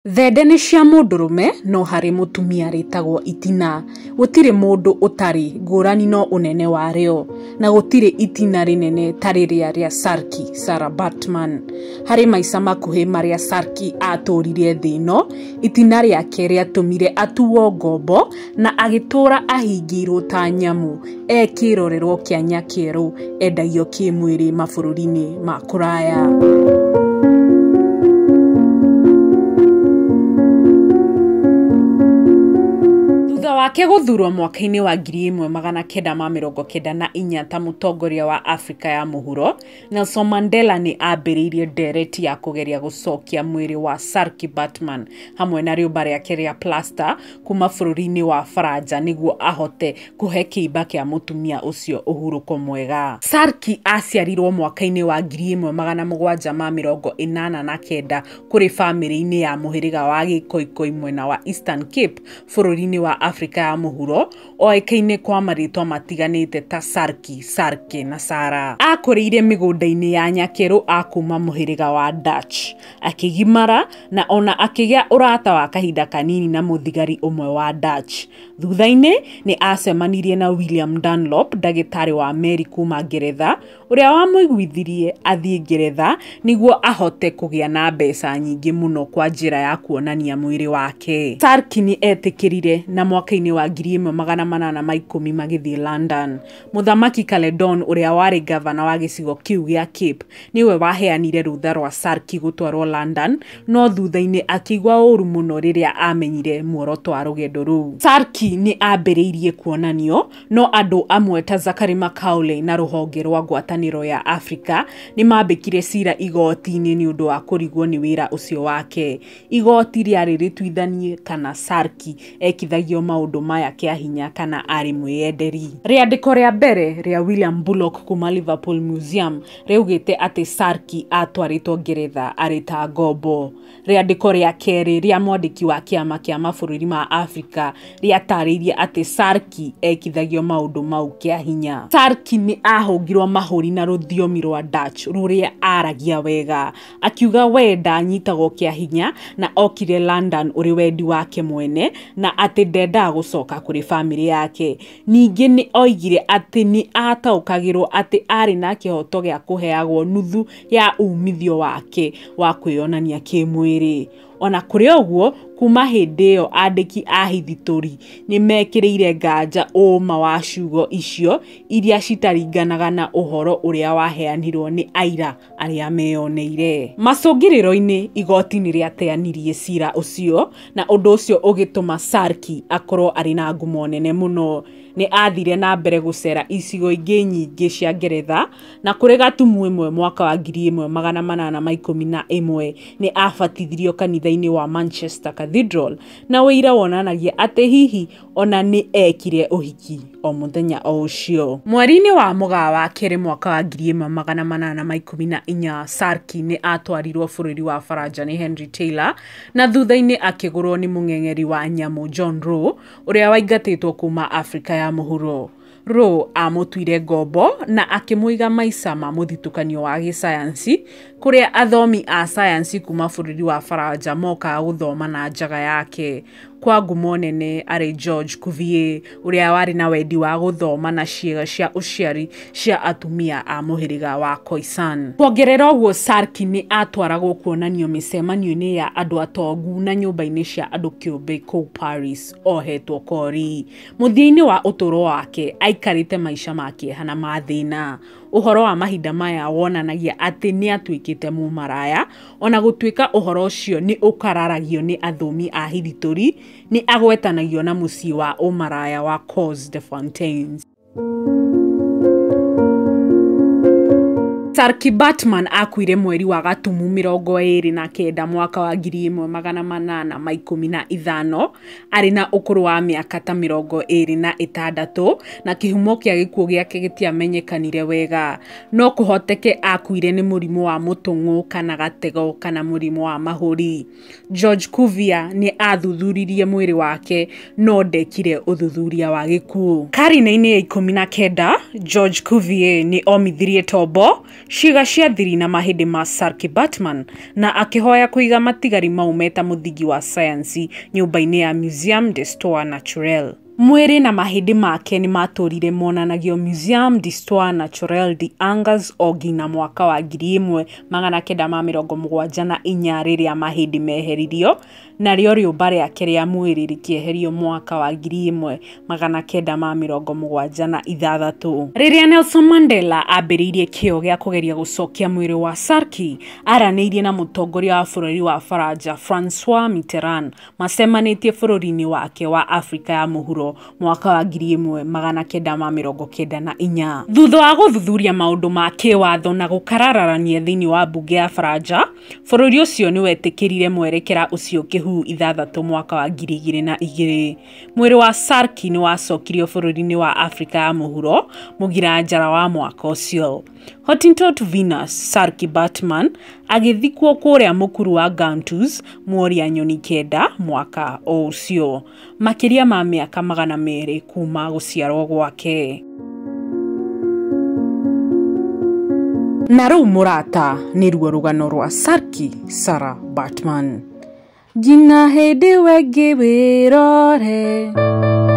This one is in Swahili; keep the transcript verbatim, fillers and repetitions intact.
Thende nĩ cia mũndũrũme no harĩ mũtumia rĩtagwo itina. Gũtirĩ mũndũ ũtarĩ ngũrani no ũnene warĩo, na gũtirĩ itina rĩnene ta rĩrĩa rĩa Sarki Sarah Baartman. Harĩ maica makuhĩ marĩa Sarki atũrire thĩ ĩno, itina rĩake rĩatũmire atuo ngombo na agĩtũra ahingĩirwo ta nyamũ, ekĩrorerwo kĩanya kĩerũ, endagio kĩmwĩrĩ mabũrũri-inĩ ma kũraya. Thutha wake gũthurwo mwaka-inĩ wa ngiri ĩmwe magana kenda ma mĩrongo kenda na inya ta mũtongoria wa Afrika ya mũhuro, Nelson Mandela nĩ ambĩrĩirie ndereti ya kũgeria gũcokia mwĩrĩ wa Sarki Baartman hamwe na rĩũmba rĩake rĩa plasta kuma bũrũri-inĩ wa Faranja nĩguo ahote kũhe kĩimba kĩa mũtumia ũcio ũhurũko mwega. Sarki aciarirwo mwaka-inĩ wa ngiri ĩmwe magana mũgwanja ma mĩrongo ĩnana na kenda kũrĩ bamĩrĩ-inĩ ya mũhĩrĩga wa Gĩkoikoi mwena wa Eastern Cape bũrũri-inĩ wa Afrika ya mũhuro, oĩkaine kwa marĩtwa matiganĩte ta Sarki, Sarke na Sarah. Akũrĩire mĩgũnda-inĩ ya nyakerũ akuma mũhĩrĩga wa Dutch, akĩgimara na ona akĩgĩa ũrata wa kahinda kanini na mũthigari ũmwe wa Dutch. Thutha-inĩ nĩ acemanirie na William Dunlop, ndagĩtarĩ wa meri kuma Ngeretha, ũrĩa wamũiguithirie athiĩ Ngeretha nĩguo ahote kũgĩa na mbeca nyingĩ mũno kwa njĩra ya kuonania mwĩrĩ wake. Sarki nĩ etĩkĩrire na mwaka-inĩ wa ngiri ĩmwe magana manana ma ikũmi magĩthiĩ London. Mũthamaki Caledon ũrĩa warĩ gavana wa gĩcigo kĩu gĩa Cape nĩwe waheanire rũtha rwa Sarki gũtwarwo London, no thutha-inĩ akĩigua ũru mũno rĩrĩa amenyire muoroto wa rũgendo rũu. Sarki nĩ ambĩrĩirie kuonanio, no andũ amwe ta Zakary Macaulay na rũhonge rwa ngwatanĩro ya Afrika nĩ mambĩkire cira igoti-inĩ nĩ ũndũ wa kũrigwo nĩ wĩra ũcio wake. Igoti rĩarĩ rĩtuithanie kana Sarki ekithagio maũndũ maya kĩa hinya kana arĩ mwĩyenderi. Rĩandĩko rĩa mbere rĩa William Bullock kuma Liverpool Museum rĩaugĩte atĩ Sarki atwarĩtwo Ngeretha arĩ ta ngombo. Rĩandĩko rĩa kerĩ rĩa mwandĩki wa kĩama kĩa mabũrũri ma Afrika rĩatarĩirie atĩ Sarki ekithagio maũndũ mau kĩa hinya. Sarki nĩ ahũngirwo mahũri na rũthiomi rwa Dutch rũrĩa aragia wega, akiuga we ndanyitagwo kĩa hinya na okire London ũrĩ wendi wake mwene na atĩ ndendaga gũcoka kũrĩ bamĩrĩ yake. Ningĩ nĩ oigire atĩ nĩ ataũkagĩrwo atĩ arĩ na kĩhoto gĩa kũheagwo nuthu ya umithio wake wa kwĩyonania kĩmwĩrĩ. Ona kũrĩ ũguo, kuma hĩndĩ ĩyo andĩki a hithitũri nĩ mekĩrĩire nganja ũma wa ciugo icio iria citaringanaga na ũhoro ũrĩa waheanirwo nĩ aira arĩa meyoneire. Macũngĩrĩro-inĩ, igoti nĩ rĩateanirie cira ũcio na ũndũ ũcio ũgĩtũma Sarki akorwo arĩ na ngumo nene mũno. Nĩ athire na mbere gũcera icigo ingĩ nyingĩ cia Ngeretha, na kũrĩ gatumu ĩmwe mwaka wa ngiri ĩmwe magana manana ma ikũmi na ĩmwe nĩ abatithirio kanitha-inĩ wa Manchester Cathedral, na wĩira wonanagia atĩ hihi ona nĩ ekire ũhiki o mũthenya o ũcio. Mweri-inĩ wa Mũgaa wa kerĩ mwaka wa ngiri ĩmwe magana manana ma ikũmi na inya, Sarki nĩ atwarirwo bũrũri wa Faranja nĩ Henry Taylor, na thutha-inĩ akĩgũrwo nĩ mũng'eng'eri wa nyamũ John Roe ũrĩa waingatĩtwo kuma Afrika ya mũhuro. Roe amũtuire ngombo na akĩmũiga maica ma mũthitũkanio wa gĩsayansi, kũrĩa athomi a sayansi kuma bũrũri wa Faranja mokaga gũthoma na njaga yake. Kwa ngumo nene arĩ George Cuvier ũrĩa warĩ na wendi wa gũthoma na ciĩga cia ũciari cia atumia a mũhĩrĩga wa Khoisan. Kuongerera ũguo, Sarki nĩ atwaragwo kuonanio mĩcemanio-inĩ ya andũ atongu na nyũmba-inĩ cia andũ kĩũmbe kũu Paris ohetwo kori. Mũthia-inĩ wa ũtũũro wake aikarĩte maica ma kĩeha na ma thĩna. Ũhoro wa mahinda maya wonanagia atĩ nĩ atuĩkĩte mũmaraya, ona gũtuĩka ũhoro ũcio nĩ ũkararagio nĩ athomi a hithitũri, nĩ agwetanagio na mũciĩ wa ũmaraya wa Cos de Fontaines. Sarki Baartman akuire mweri wa Gatumu mĩrongo ĩrĩ na kenda mwaka wa ngiri ĩmwe magana manana ma ikũmi na ithano, arĩ na ũkũrũ wa mĩaka ta mĩrongo ĩrĩ na ĩtandatũ, na kĩhumo kĩa gĩkuũ gĩake gĩtiamenyekanire wega. No kũhoteke akuire nĩ mũrimũ wa mũtũng'ũ kana gatego kana mũrimũ wa mahũri. George Cuvier nĩ athuthuririe mwĩrĩ wake, no ndekire ũthuthuria wa gĩkuũ. Karine-inĩ ya ikũmi na kenda, George Cuvier nĩ omithirie tombo, ciĩga cia thiri na mahĩndĩ ma Saartjie Baartman na akĩhoya kũiga matigari mau meta mũthingi wa sayansi nyũmba-inĩ ya Museum d'Histoire Naturelle. Mwĩrĩ na mahĩndĩ make nĩ matũrire monanagio Museum d'Histoire Naturelle d'Angers o nginya mwaka wa ngiri ĩmwe magana kenda ma mĩrongo mũgwanja na inya rĩrĩa mahĩndĩ meheririo, narĩo rĩũmba rĩake rĩa mwĩrĩ rĩkĩeherio mwaka wa ngiri ĩmwe magana kenda ma mĩrongo mũgwanja na ithathatũ. Rĩrĩa Nelson Mandela ambĩrĩirie kĩo gĩa kũgeria gũcokia mwĩrĩ wa Saartjie, aranĩirie na mũtongoria wa bũrũri wa Faranja Francois Mitterrand macemanĩtie bũrũri-inĩ wake wa Afrika ya mũhuro mwaka wa ngiri ĩmwe magana kenda ma mĩrongo kenda na inya. Thutha wa gũthuthuria maũndũ ma kĩwatho na gũkararania thĩinĩ wa mbunge ya Faranja, bũrũri ũcio nĩ wetĩkĩrire mwerekera ũcio kĩhu ithathatũ mwaka wa ngiri igĩrĩ na igĩrĩ. Mwĩrĩ wa Saartjie nĩ wacokirio bũrũri-inĩ wa Afrika ya mũhuro mũgira njara wa mwaka ũcio. Hottentot Venus Saartjie Baartman agĩthikwo kũrĩa mũkuru wa Gantouz Mworia Nyoni kenda mwaka ũcio, makĩria ma mĩaka magana merĩ kuma gũciarwo gwake. Na rĩu mũrata nĩruo rũgano rwa Saartjie Sarah Baartman. Jina hĩndĩ wengĩ wĩrore.